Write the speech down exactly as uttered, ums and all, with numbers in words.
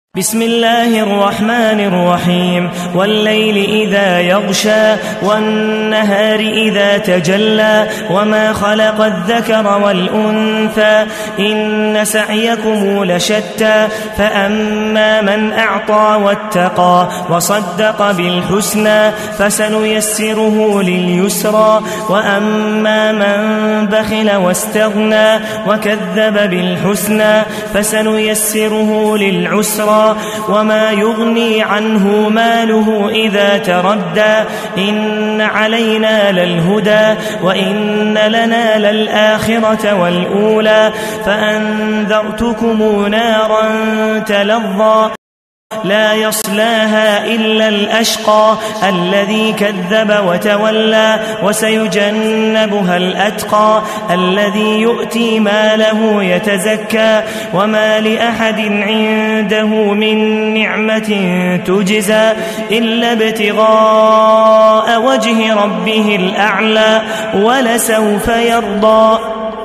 بسم الله الرحمن الرحيم والليل إذا يغشى والنهار إذا تجلى وما خلق الذكر والأنثى إن سعيكم لشتى فأما من أعطى واتقى وصدق بالحسنى فسنيسره لليسرى وأما من بخل واستغنى وكذب بالحسنى فسنيسره للعسرى وما يغني عنه ماله إذا تردى إن علينا للهدى وإن لنا للآخرة والأولى فأنذرتكم نارا تلظى لا يصلاها إلا الأشقى الذي كذب وتولى وسيجنبها الأتقى الذي يؤتي ماله يتزكى وما لأحد عنده من نعمة تجزى إلا ابتغاء وجه ربه الأعلى ولسوف يرضى.